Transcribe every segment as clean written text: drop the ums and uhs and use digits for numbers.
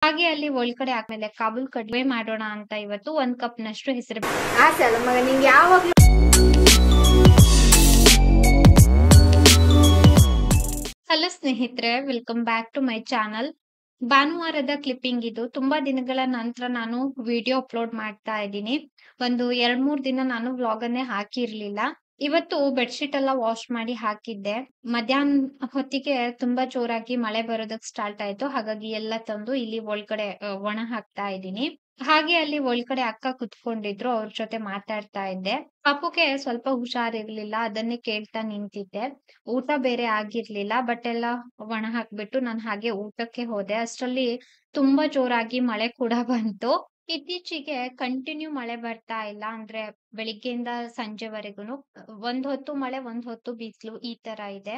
ಹಾಗೆ ಅಲ್ಲಿ ಒಳಗಡೆ ಆದ್ಮೇಲೆ ಕಾಬೂಲ್ ಕಡ್ಲೆ ಮಾಡೋಣ ಅಂತ ಇವತ್ತು 1 ಕಪ್ ನಷ್ಟು ಹೆಸರು ಆಸೆ ಅಲ್ಲ ಮಗ ನಿಂಗೆ ಯಾವಾಗ್ಲೂ. ಹಲೋ ಸ್ನೇಹಿತರೆ, welcome back to my channel. ಭಾನುವಾರದ ಕ್ಲಿಪ್ಪಿಂಗ್ ಇದು. ತುಂಬಾ ದಿನಗಳ ನಂತರ ನಾನು ವಿಡಿಯೋ ಅಪ್ಲೋಡ್ ಮಾಡ್ತಾ ಇದ್ದೀನಿ. ಒಂದು 2-3 ದಿನ ನಾನು ವ್ಲಾಗ್ ಅನ್ನೇ ಹಾಕಿರ್ಲಿಲ್ಲ. ಇವತ್ತು ಬೆಡ್ಶೀಟ್ ಎಲ್ಲ ವಾಶ್ ಮಾಡಿ ಹಾಕಿದ್ದೆ. ಮಧ್ಯಾಹ್ನ ಹೊತ್ತಿಗೆ ತುಂಬಾ ಜೋರಾಗಿ ಮಳೆ ಬರೋದಕ್ಕೆ ಸ್ಟಾರ್ಟ್ ಆಯ್ತು. ಹಾಗಾಗಿ ಎಲ್ಲ ತಂದು ಇಲ್ಲಿ ಒಳಗಡೆ ಒಣ ಹಾಕ್ತಾ ಇದ್ದೀನಿ. ಹಾಗೆ ಅಲ್ಲಿ ಒಳಗಡೆ ಅಕ್ಕ ಕುತ್ಕೊಂಡಿದ್ರು, ಅವ್ರ ಜೊತೆ ಮಾತಾಡ್ತಾ ಇದ್ದೆ. ಪಾಪುಗೆ ಸ್ವಲ್ಪ ಹುಷಾರಿರ್ಲಿಲ್ಲ, ಅದನ್ನೇ ಕೇಳ್ತಾ ನಿಂತಿದ್ದೆ. ಊಟ ಬೇರೆ ಆಗಿರ್ಲಿಲ್ಲ, ಬಟ್ಟೆ ಎಲ್ಲ ಒಣ ಹಾಕ್ಬಿಟ್ಟು ನಾನು ಹಾಗೆ ಊಟಕ್ಕೆ ಹೋದೆ. ಅಷ್ಟರಲ್ಲಿ ತುಂಬಾ ಜೋರಾಗಿ ಮಳೆ ಕೂಡ ಬಂತು. ಇತ್ತೀಚೆಗೆ ಕಂಟಿನ್ಯೂ ಮಳೆ ಬರ್ತಾ ಇಲ್ಲ, ಅಂದ್ರೆ ಬೆಳಿಗ್ಗೆಯಿಂದ ಸಂಜೆವರೆಗೂನು ಒಂದ್ ಹೊತ್ತು ಮಳೆ, ಒಂದ್ ಹೊತ್ತು ಬಿಸಿಲು, ಈ ತರ ಇದೆ.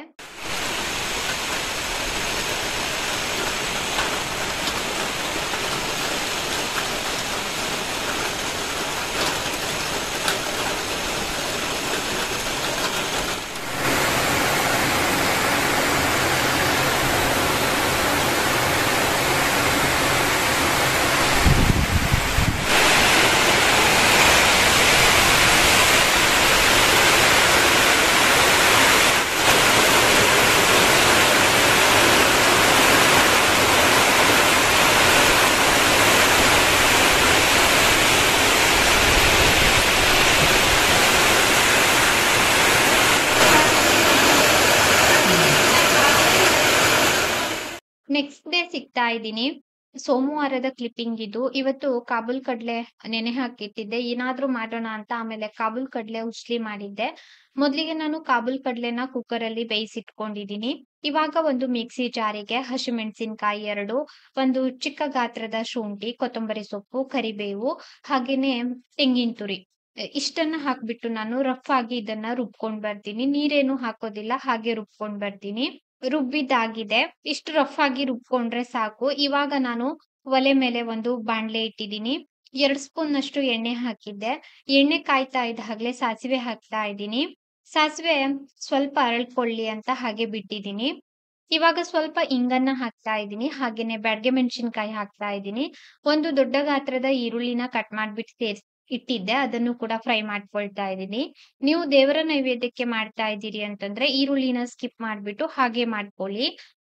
ನೆಕ್ಸ್ಟ್ ಡೇ ಸಿಗ್ತಾ ಇದ್ದೀನಿ. ಸೋಮವಾರದ ಕ್ಲಿಪ್ಪಿಂಗ್ ಇದು. ಇವತ್ತು ಕಾಬೂಲ್ ಕಡ್ಲೆ ನೆನೆ ಹಾಕಿಟ್ಟಿದ್ದೆ, ಏನಾದ್ರೂ ಮಾಡೋಣ ಅಂತ. ಆಮೇಲೆ ಕಾಬೂಲ್ ಕಡ್ಲೆ ಉಸ್ಲಿ ಮಾಡಿದ್ದೆ. ಮೊದ್ಲಿಗೆ ನಾನು ಕಾಬೂಲ್ ಕಡ್ಲೆನ ಕುಕ್ಕರ್ ಅಲ್ಲಿ ಬೇಯಿಸಿಟ್ಕೊಂಡಿದೀನಿ. ಇವಾಗ ಒಂದು ಮಿಕ್ಸಿ ಜಾರಿಗೆ ಹಸಿಮೆಣಸಿನಕಾಯಿ 2, ಒಂದು ಚಿಕ್ಕ ಗಾತ್ರದ ಶುಂಠಿ, ಕೊತ್ತಂಬರಿ ಸೊಪ್ಪು, ಕರಿಬೇವು, ಹಾಗೇನೆ ತೆಂಗಿನ ತುರಿ, ಇಷ್ಟನ್ನ ಹಾಕ್ಬಿಟ್ಟು ನಾನು ರಫ್ ಆಗಿ ಇದನ್ನ ರುಬ್ಕೊಂಡ್ ಬರ್ತೀನಿ. ನೀರೇನು ಹಾಕೋದಿಲ್ಲ, ಹಾಗೆ ರುಬ್ಕೊಂಡ್ ಬರ್ತೀನಿ. ರುಬ್ಬಿದ್ದಾಗಿದೆ. ಇಷ್ಟು ರಫ್ ಆಗಿ ರುಬ್ಕೊಂಡ್ರೆ ಸಾಕು. ಇವಾಗ ನಾನು ಒಲೆ ಮೇಲೆ ಒಂದು ಬಾಣ್ಲೆ ಇಟ್ಟಿದ್ದೀನಿ. 2 ಸ್ಪೂನ್ ನಷ್ಟು ಎಣ್ಣೆ ಹಾಕಿದ್ದೆ. ಎಣ್ಣೆ ಕಾಯ್ತಾ ಇದ್ದಾಗ್ಲೇ ಸಾಸಿವೆ ಹಾಕ್ತಾ ಇದ್ದೀನಿ. ಸಾಸಿವೆ ಸ್ವಲ್ಪ ಅರಳ್ಕೊಳ್ಳಿ ಅಂತ ಹಾಗೆ ಬಿಟ್ಟಿದ್ದೀನಿ. ಇವಾಗ ಸ್ವಲ್ಪ ಇಂಗನ್ನ ಹಾಕ್ತಾ ಇದ್ದೀನಿ. ಹಾಗೇನೆ ಬ್ಯಾಡಗೆ ಮೆಣಸಿನಕಾಯಿ ಹಾಕ್ತಾ ಇದ್ದೀನಿ. ಒಂದು ದೊಡ್ಡ ಗಾತ್ರದ ಈರುಳ್ಳಿನ ಕಟ್ ಮಾಡ್ಬಿಟ್ಟು ಇಟ್ಟಿದ್ದೆ, ಅದನ್ನು ಕೂಡ ಫ್ರೈ ಮಾಡ್ಕೊಳ್ತಾ ಇದ್ದೀನಿ. ನೀವು ದೇವರ ನೈವೇದ್ಯಕ್ಕೆ ಮಾಡ್ತಾ ಇದ್ದೀರಿ ಅಂತಂದ್ರೆ ಈರುಳ್ಳಿನ ಸ್ಕಿಪ್ ಮಾಡ್ಬಿಟ್ಟು ಹಾಗೆ ಮಾಡ್ಕೊಳ್ಳಿ.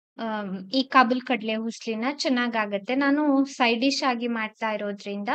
ಈ ಕಾಬೂಲ್ ಕಡ್ಲೆ ಹುಸ್ಲಿನ ಚೆನ್ನಾಗಾಗತ್ತೆ. ನಾನು ಸೈಡ್ ಡಿಶ್ ಆಗಿ ಮಾಡ್ತಾ ಇರೋದ್ರಿಂದ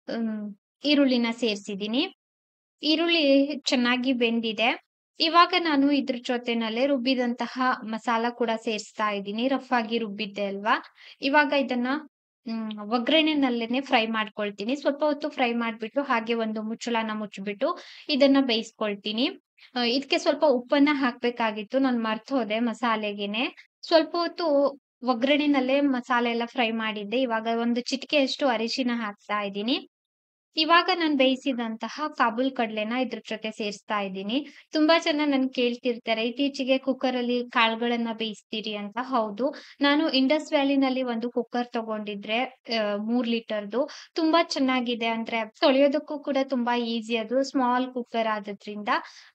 ಈರುಳ್ಳಿನ ಸೇರ್ಸಿದೀನಿ. ಈರುಳ್ಳಿ ಚೆನ್ನಾಗಿ ಬೆಂದಿದೆ. ಇವಾಗ ನಾನು ಇದ್ರ ಜೊತೆನಲ್ಲೇ ರುಬ್ಬಿದಂತಹ ಮಸಾಲ ಕೂಡ ಸೇರಿಸ್ತಾ ಇದ್ದೀನಿ. ರಫ್ ಆಗಿ ರುಬ್ಬಿದ್ದೆ ಅಲ್ವಾ. ಇವಾಗ ಇದನ್ನ ಒಗ್ಗರಣೆನಲ್ಲೇನೆ ಫ್ರೈ ಮಾಡ್ಕೊಳ್ತೀನಿ. ಸ್ವಲ್ಪ ಹೊತ್ತು ಫ್ರೈ ಮಾಡ್ಬಿಟ್ಟು ಹಾಗೆ ಒಂದು ಮುಚ್ಚಳನ ಮುಚ್ಬಿಟ್ಟು ಇದನ್ನ ಬೇಯಿಸ್ಕೊಳ್ತೀನಿ. ಇದಕ್ಕೆ ಸ್ವಲ್ಪ ಉಪ್ಪನ್ನ ಹಾಕ್ಬೇಕಾಗಿತ್ತು, ನಾನು ಮರ್ತ್ ಹೋದೆ ಮಸಾಲೆಗೆನೆ. ಸ್ವಲ್ಪ ಹೊತ್ತು ಒಗ್ಗರಣೆನಲ್ಲೇ ಮಸಾಲೆ ಎಲ್ಲ ಫ್ರೈ ಮಾಡಿದ್ದೆ. ಇವಾಗ ಒಂದು ಚಿಟಿಕೆಯಷ್ಟು ಅರಿಶಿನ ಹಾಕ್ತಾ ಇದ್ದೀನಿ. ಇವಾಗ ನಾನು ಬೇಯಿಸಿದಂತಹ ಕಾಬೂಲ್ ಕಡ್ಲೆನ ಇದ್ರ ಜೊತೆ ಸೇರಿಸ್ತಾ ಇದ್ದೀನಿ. ತುಂಬಾ ಜನ ನನ್ ಕೇಳ್ತಿರ್ತಾರೆ, ಇತ್ತೀಚೆಗೆ ಕುಕ್ಕರ್ ಅಲ್ಲಿ ಕಾಳುಗಳನ್ನ ಬೇಯಿಸ್ತೀರಿ ಅಂತ. ಹೌದು, ನಾನು ಇಂಡಸ್ ವ್ಯಾಲಿನಲ್ಲಿ ಒಂದು ಕುಕ್ಕರ್ ತಗೊಂಡಿದ್ರೆ 3 ಲೀಟರ್ದು. ತುಂಬಾ ಚೆನ್ನಾಗಿದೆ, ಅಂದ್ರೆ ತೊಳೆಯೋದಕ್ಕೂ ಕೂಡ ತುಂಬಾ ಈಸಿ. ಅದು ಸ್ಮಾಲ್ ಕುಕ್ಕರ್ ಆದ್ರಿಂದ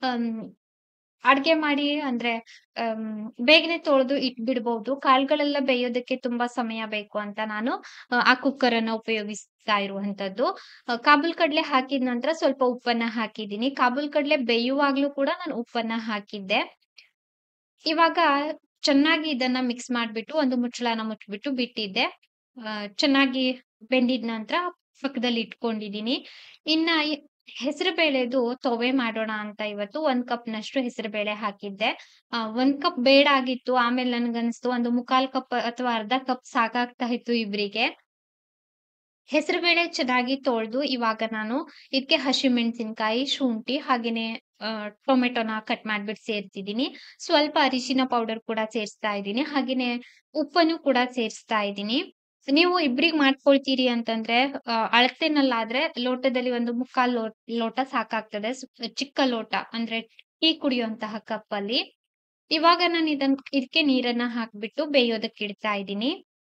ಅಡ್ಗೆ ಮಾಡಿ ಅಂದ್ರೆ ಬೇಗನೆ ತೊಳೆದು ಇಟ್ಬಿಡ್ಬಹುದು. ಕಾಳುಗಳೆಲ್ಲ ಬೇಯೋದಕ್ಕೆ ತುಂಬಾ ಸಮಯ ಬೇಕು ಅಂತ ನಾನು ಆ ಕುಕ್ಕರ್ ಅನ್ನ ಉಪಯೋಗಿಸ್ತಾ ಇರುವಂತದ್ದು. ಕಾಬೂಲ್ ಕಡ್ಲೆ ಹಾಕಿದ ನಂತರ ಸ್ವಲ್ಪ ಉಪ್ಪನ್ನ ಹಾಕಿದ್ದೀನಿ. ಕಾಬೂಲ್ ಕಡ್ಲೆ ಬೇಯುವಾಗ್ಲೂ ಕೂಡ ನಾನು ಉಪ್ಪನ್ನ ಹಾಕಿದ್ದೆ. ಇವಾಗ ಚೆನ್ನಾಗಿ ಇದನ್ನ ಮಿಕ್ಸ್ ಮಾಡ್ಬಿಟ್ಟು ಒಂದು ಮುಚ್ಚಳನ ಮುಚ್ಬಿಟ್ಟು ಬಿಟ್ಟಿದ್ದೆ. ಚೆನ್ನಾಗಿ ಬೆಂದಿದ ನಂತರ ಪಕ್ಕದಲ್ಲಿ ಇಟ್ಕೊಂಡಿದೀನಿ. ಇನ್ನ ಹೆಸರು ಬೇಳೆದು ತೊವೆ ಮಾಡೋಣ ಅಂತ ಇವತ್ತು 1 ಕಪ್ ನಷ್ಟು ಹೆಸರು ಬೇಳೆ ಹಾಕಿದ್ದೆ. 1 ಕಪ್ ಬೇಡ ಆಗಿತ್ತು. ಆಮೇಲೆ ನನ್ಗನ್ಸ್ತು ಒಂದು 3/4 ಕಪ್ ಅಥವಾ ಅರ್ಧ ಕಪ್ ಸಾಕಾಗ್ತಾ ಇತ್ತು ಇಬ್ರಿಗೆ. ಹೆಸರು ಬೇಳೆ ಚೆನ್ನಾಗಿ ತೊಳ್ದು ಇವಾಗ ನಾನು ಇದಕ್ಕೆ ಹಸಿಮೆಣಸಿನಕಾಯಿ, ಶುಂಠಿ, ಹಾಗೇನೆ ಟೊಮೆಟೊನ ಕಟ್ ಮಾಡ್ಬಿಟ್ಟು ಸೇರ್ತಿದ್ದೀನಿ. ಸ್ವಲ್ಪ ಅರಿಶಿನ ಪೌಡರ್ ಕೂಡ ಸೇರಿಸ್ತಾ ಇದ್ದೀನಿ. ಹಾಗೇನೆ ಉಪ್ಪನ್ನು ಕೂಡ ಸೇರಿಸ್ತಾ ಇದ್ದೀನಿ. ನೀವು ಇಬ್ರಿಗೆ ಮಾಡ್ಕೊಳ್ತೀರಿ ಅಂತಂದ್ರೆ ಅಳತೆನಲ್ಲಾದ್ರೆ ಲೋಟದಲ್ಲಿ ಒಂದು 3/4 ಲೋಟ ಸಾಕಾಗ್ತದೆ. ಚಿಕ್ಕ ಲೋಟ ಅಂದ್ರೆ ಟೀ ಕುಡಿಯುವಂತಹ ಕಪ್ಪಲ್ಲಿ. ಇವಾಗ ನಾನು ಇದಕ್ಕೆ ನೀರನ್ನ ಹಾಕ್ಬಿಟ್ಟು ಬೇಯೋದಕ್ಕೆ ಇಡ್ತಾ ಇದ್ದೀನಿ.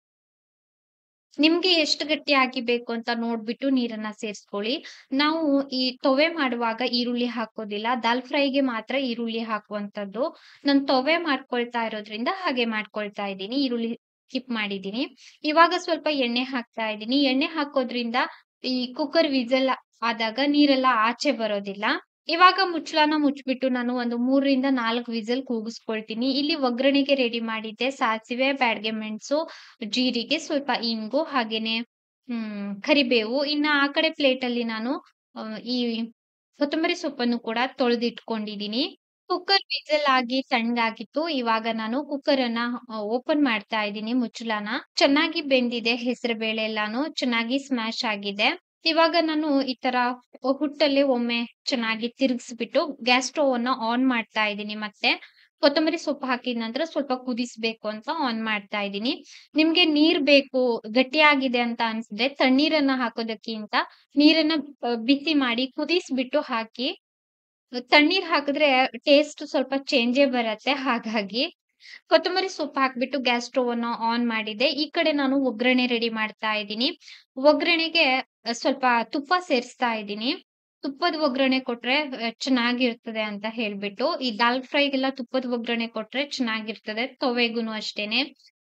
ನಿಮ್ಗೆ ಎಷ್ಟು ಗಟ್ಟಿಯಾಗಿ ಬೇಕು ಅಂತ ನೋಡ್ಬಿಟ್ಟು ನೀರನ್ನ ಸೇರಿಸ್ಕೊಳ್ಳಿ. ನಾವು ಈ ತೊವೆ ಮಾಡುವಾಗ ಈರುಳ್ಳಿ ಹಾಕೋದಿಲ್ಲ. ದಾಲ್ ಫ್ರೈಗೆ ಮಾತ್ರ ಈರುಳ್ಳಿ ಹಾಕುವಂತದ್ದು. ನಾನು ತೊವೆ ಮಾಡ್ಕೊಳ್ತಾ ಇರೋದ್ರಿಂದ ಹಾಗೆ ಮಾಡ್ಕೊಳ್ತಾ ಇದ್ದೀನಿ. ಈರುಳ್ಳಿ ಸ್ಕಿಪ್ ಮಾಡಿದೀನಿ. ಇವಾಗ ಸ್ವಲ್ಪ ಎಣ್ಣೆ ಹಾಕ್ತಾ ಇದೀನಿ. ಎಣ್ಣೆ ಹಾಕೋದ್ರಿಂದ ಈ ಕುಕ್ಕರ್ ವಿಸಲ್ ಆದಾಗ ನೀರೆಲ್ಲ ಆಚೆ ಬರೋದಿಲ್ಲ. ಇವಾಗ ಮುಚ್ಚಳನ ಮುಚ್ಬಿಟ್ಟು ನಾನು ಒಂದು 3 ರಿಂದ 4 ವಿಸಲ್ ಕೂಗಿಸ್ಕೊಳ್ತೀನಿ. ಇಲ್ಲಿ ಒಗ್ಗರಣೆಗೆ ರೆಡಿ ಮಾಡಿದ್ದೆ ಸಾಸಿವೆ, ಬ್ಯಾಡಗೆ ಮೆಣಸು, ಜೀರಿಗೆ, ಸ್ವಲ್ಪ ಇಂಗು, ಹಾಗೇನೆ ಕರಿಬೇವು. ಇನ್ನ ಆ ಕಡೆ ಪ್ಲೇಟ್ ಅಲ್ಲಿ ನಾನು ಈ ಕೊತ್ತಂಬರಿ ಸೊಪ್ಪನ್ನು ಕೂಡ ತೊಳೆದಿಟ್ಕೊಂಡಿದೀನಿ. ಕುಕ್ಕರ್ ವಿಸಲ್ ಆಗಿ ತಣ್ಣಗಾಗಿತ್ತು. ಇವಾಗ ನಾನು ಕುಕ್ಕರ್ ಅನ್ನ ಓಪನ್ ಮಾಡ್ತಾ ಇದ್ದೀನಿ ಮುಚ್ಚಳನ. ಚೆನ್ನಾಗಿ ಬೆಂದಿದೆ ಹೆಸರುಬೇಳೆ ಎಲ್ಲಾನು ಚೆನ್ನಾಗಿ ಸ್ಮ್ಯಾಶ್ ಆಗಿದೆ. ಇವಾಗ ನಾನು ಈ ತರ ಹುಟ್ಟಲ್ಲಿ ಒಮ್ಮೆ ಚೆನ್ನಾಗಿ ತಿರುಗಿಸ್ಬಿಟ್ಟು ಗ್ಯಾಸ್ ಸ್ಟವ್ ಅನ್ನ ಆನ್ ಮಾಡ್ತಾ ಇದ್ದೀನಿ. ಮತ್ತೆ ಕೊತ್ತಂಬರಿ ಸೊಪ್ಪು ಹಾಕಿದ ನಂತರ ಸ್ವಲ್ಪ ಕುದಿಸ್ಬೇಕು ಅಂತ ಆನ್ ಮಾಡ್ತಾ ಇದ್ದೀನಿ. ನಿಮ್ಗೆ ನೀರ್ ಬೇಕು ಗಟ್ಟಿಯಾಗಿದೆ ಅಂತ ಅನ್ಸಿದ್ರೆ ತಣ್ಣೀರನ್ನ ಹಾಕೋದಕ್ಕಿಂತ ನೀರನ್ನ ಬಿಸಿ ಮಾಡಿ ಕುದಿಸ್ಬಿಟ್ಟು ಹಾಕಿ. ತಣ್ಣೀರ್ ಹಾಕಿದ್ರೆ ಟೇಸ್ಟ್ ಸ್ವಲ್ಪ ಚೇಂಜೇ ಬರತ್ತೆ. ಹಾಗಾಗಿ ಕೊತ್ತಂಬರಿ ಸೊಪ್ಪು ಹಾಕ್ಬಿಟ್ಟು ಗ್ಯಾಸ್ ಸ್ಟವ್ ಅನ್ನ ಆನ್ ಮಾಡಿದೆ. ಈ ಕಡೆ ನಾನು ಒಗ್ಗರಣೆ ರೆಡಿ ಮಾಡ್ತಾ ಇದ್ದೀನಿ. ಒಗ್ಗರಣೆಗೆ ಸ್ವಲ್ಪ ತುಪ್ಪ ಸೇರಿಸ್ತಾ ಇದ್ದೀನಿ. ತುಪ್ಪದ ಒಗ್ಗರಣೆ ಕೊಟ್ರೆ ಚೆನ್ನಾಗಿರ್ತದೆ ಅಂತ ಹೇಳ್ಬಿಟ್ಟು ಈ ದಾಲ್ ಫ್ರೈಗೆಲ್ಲ ತುಪ್ಪದ ಒಗ್ಗರಣೆ ಕೊಟ್ರೆ ಚೆನ್ನಾಗಿರ್ತದೆ. ತೊವೆಗುನು ಅಷ್ಟೇನೆ.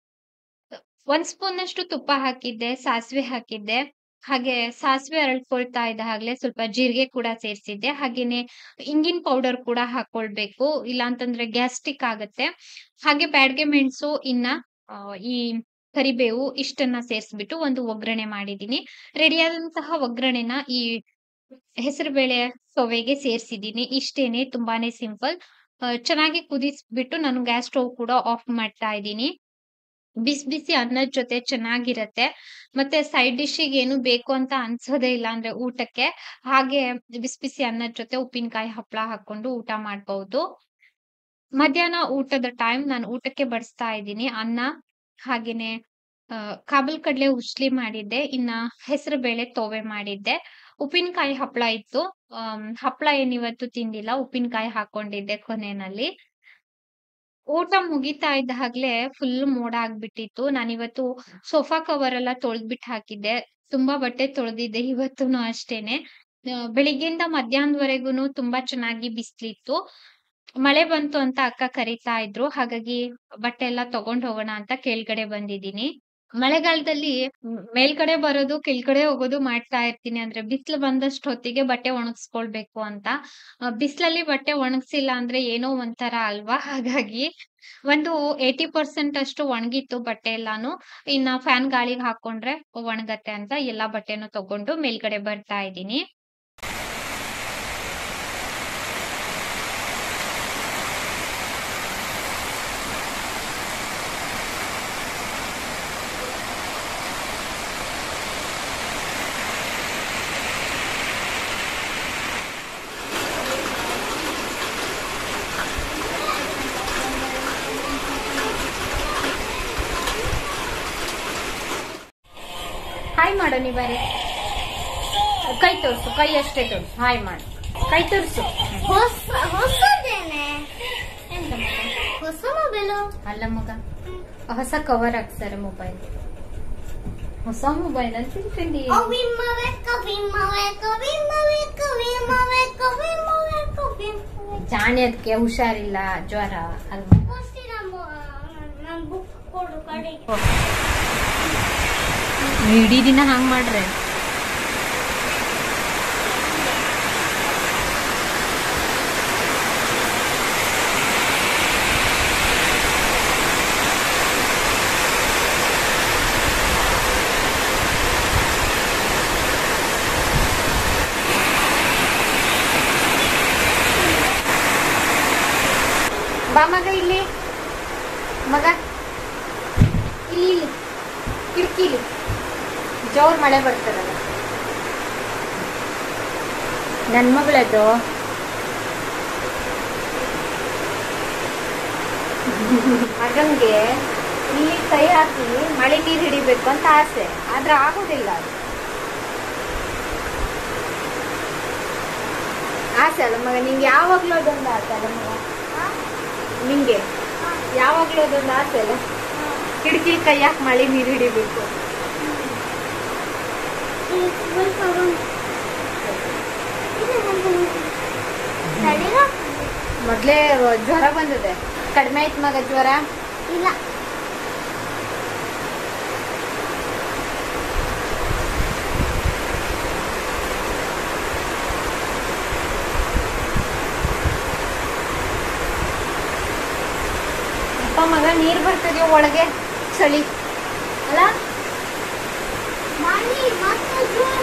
1 ಸ್ಪೂನ್ ಅಷ್ಟು ತುಪ್ಪ ಹಾಕಿದ್ದೆ, ಸಾಸಿವೆ ಹಾಕಿದ್ದೆ. ಹಾಗೆ ಸಾಸಿವೆ ಅರಳ್ಕೊಳ್ತಾ ಇದ್ದ ಹಾಗ್ಲೇ ಸ್ವಲ್ಪ ಜೀರಿಗೆ ಕೂಡ ಸೇರ್ಸಿದ್ದೆ. ಹಾಗೇನೆ ಇಂಗಿನ ಪೌಡರ್ ಕೂಡ ಹಾಕೊಳ್ಬೇಕು. ಇಲ್ಲ ಅಂತಂದ್ರೆ ಗ್ಯಾಸ್ಟ್ರಿಕ್ ಆಗತ್ತೆ. ಹಾಗೆ ಬ್ಯಾಡಗೆ ಮೆಣಸು ಇನ್ನ ಈ ಕರಿಬೇವು ಇಷ್ಟನ್ನ ಸೇರಿಸ್ಬಿಟ್ಟು ಒಂದು ಒಗ್ಗರಣೆ ಮಾಡಿದೀನಿ. ರೆಡಿಯಾದಂತಹ ಒಗ್ಗರಣೆನ ಈ ಹೆಸರುಬೇಳೆ ತೊವೆಗೆ ಸೇರ್ಸಿದೀನಿ. ಇಷ್ಟೇನೆ, ತುಂಬಾನೇ ಸಿಂಪಲ್. ಚೆನ್ನಾಗಿ ಕುದಿಸ್ಬಿಟ್ಟು ನಾನು ಗ್ಯಾಸ್ ಸ್ಟವ್ ಕೂಡ ಆಫ್ ಮಾಡ್ತಾ ಇದ್ದೀನಿ. ಬಿಸಿ ಬಿಸಿ ಅನ್ನದ ಜೊತೆ ಚೆನ್ನಾಗಿರತ್ತೆ. ಮತ್ತೆ ಸೈಡ್ ಡಿಶ್‌ಗೆ ಏನು ಬೇಕು ಅಂತ ಅನ್ಸೋದೇ ಇಲ್ಲ ಅಂದ್ರೆ ಊಟಕ್ಕೆ. ಹಾಗೆ ಬಿಸಿ ಬಿಸಿ ಅನ್ನದ ಜೊತೆ ಉಪ್ಪಿನಕಾಯಿ, ಹಪ್ಪಳ ಹಾಕೊಂಡು ಊಟ ಮಾಡ್ಬಹುದು. ಮಧ್ಯಾಹ್ನ ಊಟದ ಟೈಮ್ ನಾನು ಊಟಕ್ಕೆ ಬಡಿಸ್ತಾ ಇದ್ದೀನಿ. ಅನ್ನ ಹಾಗೇನೆ ಕಾಬೂಲ್ ಕಡ್ಲೆ ಉಸ್ಲಿ ಮಾಡಿದ್ದೆ. ಇನ್ನ ಹೆಸರುಬೇಳೆ ತೊವೆ ಮಾಡಿದ್ದೆ. ಉಪ್ಪಿನಕಾಯಿ ಹಪ್ಪಳ ಇತ್ತು. ಹಪ್ಪಳ ಏನಿವತ್ತು ತಿಂದಿಲ್ಲ. ಉಪ್ಪಿನಕಾಯಿ ಹಾಕೊಂಡಿದ್ದೆ ಕೊನೆನಲ್ಲಿ. ಊಟ ಮುಗಿತಾ ಇದ್ದ ಹಾಗ್ಲೇ ಫುಲ್ ಮೋಡ ಆಗ್ಬಿಟ್ಟಿತ್ತು. ನಾನಿವತ್ತು ಸೋಫಾ ಕವರ್ ಎಲ್ಲ ತೊಳ್ದ್ಬಿಟ್ಟು ಹಾಕಿದ್ದೆ. ತುಂಬಾ ಬಟ್ಟೆ ತೊಳ್ದಿದ್ದೆ ಇವತ್ತೂನು ಅಷ್ಟೇನೆ. ಬೆಳಿಗ್ಗೆಯಿಂದ ಮಧ್ಯಾಹ್ನದವರೆಗೂನು ತುಂಬಾ ಚೆನ್ನಾಗಿ ಬಿಸ್ಲಿತ್ತು. ಮಳೆ ಬಂತು ಅಂತ ಅಕ್ಕ ಕರೀತಾ ಇದ್ರು. ಹಾಗಾಗಿ ಬಟ್ಟೆ ಎಲ್ಲ ತಗೊಂಡ್ ಹೋಗೋಣ ಅಂತ ಕೆಳ್ಗಡೆ ಬಂದಿದ್ದೀನಿ. ಮಳೆಗಾಲದಲ್ಲಿ ಮೇಲ್ಗಡೆ ಬರೋದು, ಕೆಳ್ಗಡೆ ಹೋಗೋದು ಮಾಡ್ತಾ ಇರ್ತೀನಿ. ಅಂದ್ರೆ ಬಿಸ್ಲು ಬಂದಷ್ಟ್ ಹೊತ್ತಿಗೆ ಬಟ್ಟೆ ಒಣಗಿಸ್ಕೊಳ್ಬೇಕು ಅಂತ. ಬಿಸ್ಲಲ್ಲಿ ಬಟ್ಟೆ ಒಣಗ್ಸಿಲ್ಲ ಅಂದ್ರೆ ಏನೋ ಒಂಥರ ಅಲ್ವಾ? ಹಾಗಾಗಿ ಒಂದು 80% ಅಷ್ಟು ಒಣಗಿತ್ತು ಬಟ್ಟೆ ಎಲ್ಲಾನು. ಇನ್ನ ಫ್ಯಾನ್ ಗಾಳಿಗೆ ಹಾಕೊಂಡ್ರೆ ಒಣಗತ್ತೆ ಅಂತ ಎಲ್ಲಾ ಬಟ್ಟೆನೂ ತಗೊಂಡು ಮೇಲ್ಗಡೆ ಬರ್ತಾ ಇದ್ದೀನಿ. ಹಾಯ್ ಮಾಡು ನೀ ಬಾರಿ. ಕೈ ತೋರ್ಸು, ಕೈ ಅಷ್ಟೇ ತೋರ್ಸು. ಹಾಯ್ ಮಾಡು, ಕೈ ತೋರ್ಸು. ಹೊಸದೇನೆ ಹೊಸ ಮೊಬೈಲು ಅಲ್ಲ ಮಗ, ಹೊಸ ಕವರ್ ಹಾಕ್ತಾರೆ ಮೊಬೈಲ್. ಹೊಸ ಮೊಬೈಲ್ ಅಂತ ತಿಳ್ಕೊಂಡಿ. ಜಾಣಿ ಅದಕ್ಕೆ ಹುಷಾರಿಲ್ಲ, ಜ್ವರ ಅಲ್ವಾ? ಬುಕ್ ಕೊಡು ಕಡೆಗೆ. ಇಡೀ ದಿನ ಹಂಗ್ ಮಾಡ್ರೆ ಬಾ ಮಗ, ಇಲ್ಲಿ ಮಗ, ಇಲ್ಲಿ ಕಿಟಕಿಲಿ ಜೋರ್ ಮಳೆ ಬರ್ತದಲ್ಲ. ನನ್ ಮಗಳದು ಮಗಂಗೆ ಇಲ್ಲಿ ಕೈ ಹಾಕಿ ಮಳೆ ನೀರು ಹಿಡಿಬೇಕು ಅಂತ ಆಸೆ, ಆದ್ರೆ ಆಗೋದಿಲ್ಲ. ಅದು ಆಸೆ ಅಲ್ಲ ಮಗ, ನಿಂಗೆ ಯಾವಾಗ್ಲೂ ಅದೊಂದು ಆಸೆ ಅಲ್ಲ ಮಗ? ನಿಂಗೆ ಯಾವಾಗ್ಲೂ ಅದೊಂದು ಆಸೆ ಅಲ್ಲ, ಕಿಟಕಿ ಕೈ ಹಾಕಿ ಮಳೆ ನೀರು ಹಿಡಿಬೇಕು. ಮೊದ್ಲೇ ಜ್ವರ ಬಂದಿದೆ, ಕಡಿಮೆ ಆಯ್ತು ಮಗ ಜ್ವರ? ಇಲ್ಲ, ನೀರ್ ಬರ್ತದೆಯೋ ಒಳಗೆ ಚಳಿ ಅಲ್ಲ. ಮಣಿ ಮತ್ತೆ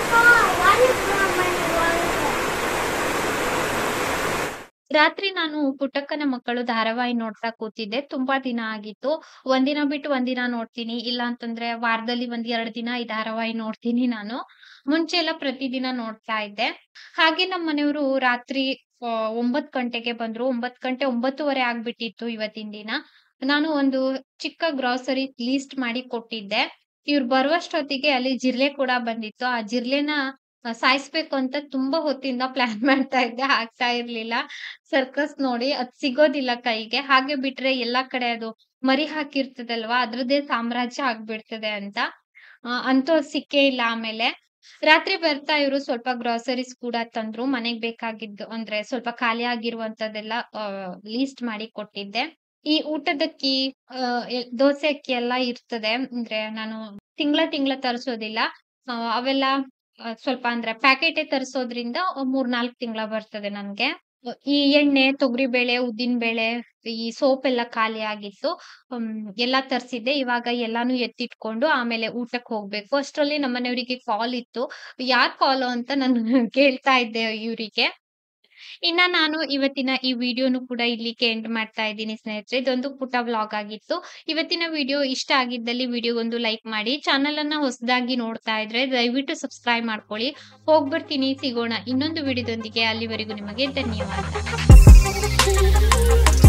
ರಾತ್ರಿ ನಾನು ಪುಟ್ಟಕ್ಕನ ಮಕ್ಕಳು ಧಾರಾವಾಹಿ ನೋಡ್ತಾ ಕೂತಿದ್ದೆ. ತುಂಬಾ ದಿನ ಆಗಿತ್ತು. ಒಂದಿನ ಬಿಟ್ಟು ಒಂದಿನ ನೋಡ್ತೀನಿ. ಇಲ್ಲ ಅಂತಂದ್ರೆ ವಾರದಲ್ಲಿ 1-2 ದಿನ ಈ ಧಾರಾವಾಹಿ ನೋಡ್ತೀನಿ ನಾನು. ಮುಂಚೆ ಎಲ್ಲ ಪ್ರತಿದಿನ ನೋಡ್ತಾ ಇದ್ದೆ. ಹಾಗೆ ನಮ್ಮ ಮನೆಯವರು ರಾತ್ರಿ 9 ಗಂಟೆಗೆ ಬಂದ್ರು. 9 ಗಂಟೆ 9:30 ಆಗ್ಬಿಟ್ಟಿತ್ತು ಇವತ್ತಿನ ದಿನ. ನಾನು ಒಂದು ಚಿಕ್ಕ ಗ್ರಾಸರಿ ಲೀಸ್ಟ್ ಮಾಡಿ ಕೊಟ್ಟಿದ್ದೆ. ಇವ್ರು ಬರುವಷ್ಟೊತ್ತಿಗೆ ಅಲ್ಲಿ ಜಿರ್ಲೆ ಕೂಡ ಬಂದಿತ್ತು. ಆ ಜಿರ್ಲೆನ ಸಾಯಿಸ್ಬೇಕು ಅಂತ ತುಂಬಾ ಹೊತ್ತಿಂದ ಪ್ಲಾನ್ ಮಾಡ್ತಾ ಇದ್ದೆ. ಆಗ್ತಾ ಇರ್ಲಿಲ್ಲ. ಸರ್ಕಸ್ ನೋಡಿ ಅದ್ ಸಿಗೋದಿಲ್ಲ ಕೈಗೆ. ಹಾಗೆ ಬಿಟ್ರೆ ಎಲ್ಲಾ ಕಡೆ ಅದು ಮರಿ ಹಾಕಿರ್ತದಲ್ವಾ ಅದ್ರದ್ದೇ ಸಾಮ್ರಾಜ್ಯ ಆಗ್ಬಿಡ್ತದೆ ಅಂತ. ಅಂತೂ ಅದ್ ಸಿಕ್ಕೇ ಇಲ್ಲ ಆಮೇಲೆ. ರಾತ್ರಿ ಬರ್ತಾ ಇವ್ರು ಸ್ವಲ್ಪ ಗ್ರಾಸರೀಸ್ ಕೂಡ ತಂದ್ರು. ಮನೆಗ್ ಬೇಕಾಗಿದ್ದು ಅಂದ್ರೆ ಸ್ವಲ್ಪ ಖಾಲಿ ಆಗಿರುವಂತದ್ದೆಲ್ಲ ಲೀಸ್ಟ್ ಮಾಡಿ ಕೊಟ್ಟಿದ್ದೆ. ಈ ಊಟದಕ್ಕಿ ದೋಸೆ ಅಕ್ಕಿ ಎಲ್ಲ ಇರ್ತದೆ. ಅಂದ್ರೆ ನಾನು ತಿಂಗ್ಳ ತರ್ಸೋದಿಲ್ಲ. ಅವೆಲ್ಲ ಸ್ವಲ್ಪ ಅಂದ್ರೆ ಪ್ಯಾಕೆಟೇ ತರ್ಸೋದ್ರಿಂದ 3-4 ತಿಂಗ್ಳ ಬರ್ತದೆ ನನ್ಗೆ. ಈ ಎಣ್ಣೆ, ತೊಗರಿಬೇಳೆ, ಉದ್ದಿನಬೇಳೆ, ಈ ಸೋಪ್ ಎಲ್ಲ ಖಾಲಿ ಆಗಿತ್ತು. ಎಲ್ಲಾ ತರ್ಸಿದ್ದೆ. ಇವಾಗ ಎಲ್ಲಾನು ಎತ್ತಿಟ್ಕೊಂಡು ಆಮೇಲೆ ಊಟಕ್ಕೆ ಹೋಗ್ಬೇಕು. ಅಷ್ಟ್ರಲ್ಲಿ ನಮ್ಮನೆಯವರಿಗೆ ಕಾಲ್ ಇತ್ತು. ಯಾರ್ ಕಾಲು ಅಂತ ನಾನು ಕೇಳ್ತಾ ಇದ್ದೆ ಇವ್ರಿಗೆ. ಇನ್ನ ನಾನು ಇವತ್ತಿನ ಈ ವಿಡಿಯೋನು ಕೂಡ ಇಲ್ಲಿಗೆ ಎಂಡ್ ಮಾಡ್ತಾ ಇದ್ದೀನಿ ಸ್ನೇಹಿತರೆ. ಇದೊಂದು ಪುಟ್ಟ ವ್ಲಾಗ್ ಆಗಿತ್ತು. ಇವತ್ತಿನ ವಿಡಿಯೋ ಇಷ್ಟ ಆಗಿದ್ದಲ್ಲಿ ವಿಡಿಯೋಗೊಂದು ಲೈಕ್ ಮಾಡಿ. ಚಾನಲ್ ಅನ್ನ ಹೊಸದಾಗಿ ನೋಡ್ತಾ ಇದ್ರೆ ದಯವಿಟ್ಟು ಸಬ್ಸ್ಕ್ರೈಬ್ ಮಾಡ್ಕೊಳ್ಳಿ. ಹೋಗ್ಬರ್ತೀನಿ. ಸಿಗೋಣ ಇನ್ನೊಂದು ವಿಡಿಯೋದೊಂದಿಗೆ. ಅಲ್ಲಿವರೆಗೂ ನಿಮಗೆ ಧನ್ಯವಾದ.